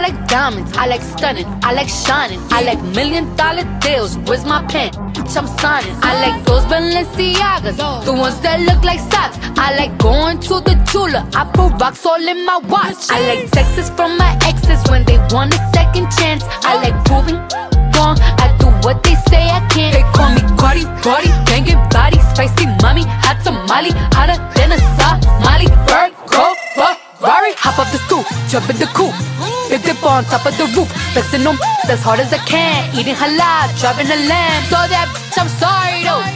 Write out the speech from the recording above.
like diamonds, I like stunning, I like shining, I like $1,000,000 deals. Where's my pen? I'm signing. I like those Balenciagas, the ones that look like socks. I like going to the Tula, I put rocks all in my watch. I like texts from my exes when they want a second chance. I like proving wrong, I do what they say I can't. They call me Cardi, Cardi, banging body, spicy mommy, hot tamale, hotter than a Somali. Virgo, Ferrari, hop up the stoop, jump in the coupe, big dip on top of the roof, flexing them as hard as I can, eating halal, driving a lamb. So that bitch, I'm sorry though.